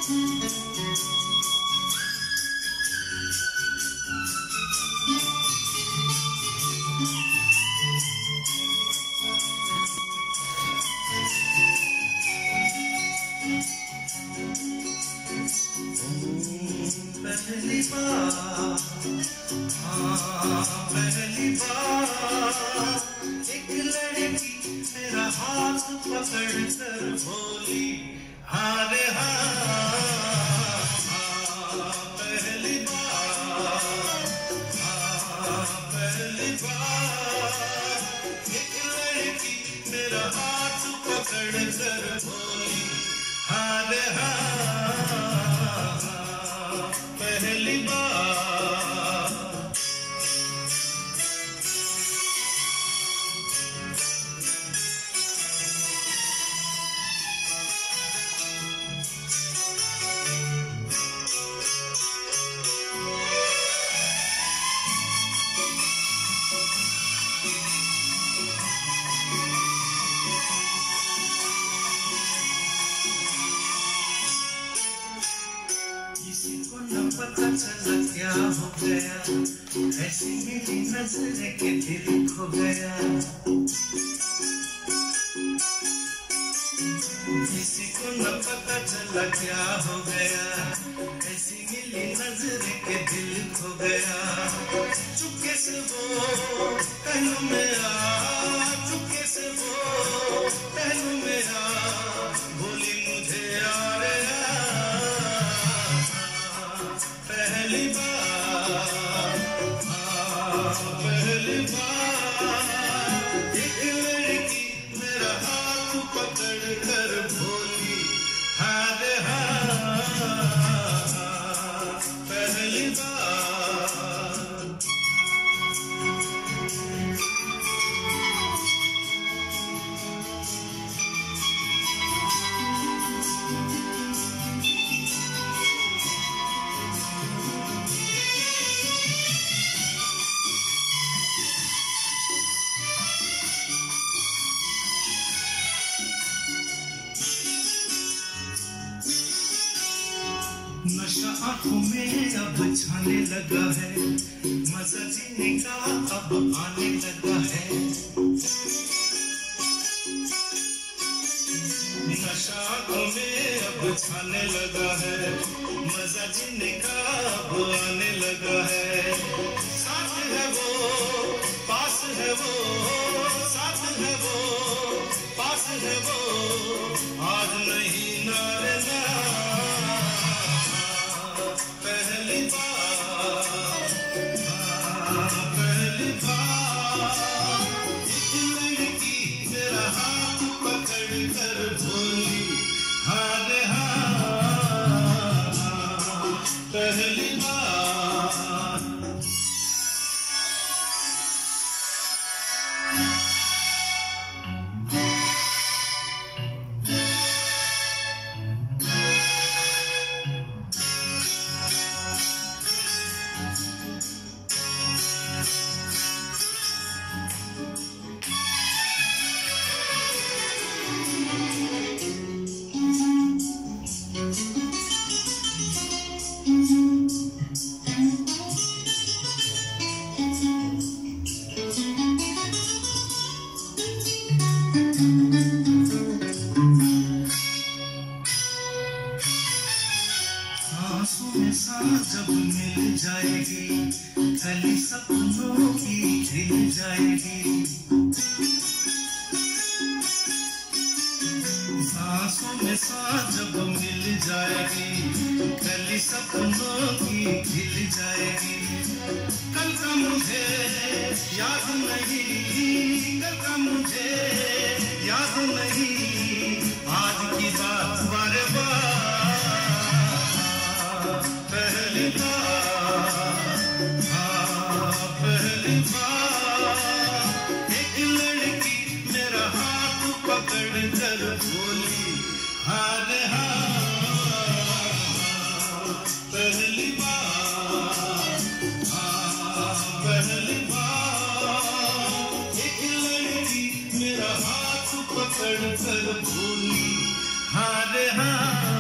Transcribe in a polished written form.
पहली बार, हाँ पहली बार एक लड़की मेरा हाथ पकड़ कर बोली हाँ रे हाँ। पहली बार, हाँ पहली बार एक लड़की मेरा हाथ पकड़ कर बोली हाँ रे हाँ। पहली बार पता चला क्या हो गया, ऐसी मेरी नजर के दिल खो गया। किसी को न पता चला क्या हो गया, ऐसी मेरी नजर के दिल खो गया। चुपके से वो पहलू में आ, चुपके से वो पहलू में आ, बोली मुझे यार पहली बार, पहली बार एक लड़की मेरा हाथ पकड़ कर बोली हाँ रे हाँ। पहली बार नशा आंखों में अब छाने लगा है, मजा जीने का अब आने लगा है। नशा आंखों में अब छाने लगा है, मजा जीने का अब आने लगा है। साथ है वो, पास है वो, साथ है वो, पास है वो, आज नहीं नारे ना। पहली बार, पहली बार एक लड़की मेरा हाथ पकड़ कर बोली हाँ रे हाँ। पहली बार जब मिल जाएगी, कली सपनों की खिल जाएगी। सांसों में सांस जब मिल जाएगी, कली सपनों की खिल जाएगी। कल का मुझे याद नहीं, कल का मुझे याद नहीं, आज की बात बारे बार। पहली बार, हाँ पहली बार एक लड़की मेरा हाथ पकड़ कर बोली हाँ रे हाँ। पहली बार, हाँ पहली बार एक लड़की मेरा हाथ पकड़ कर बोली हाँ रे हाँ।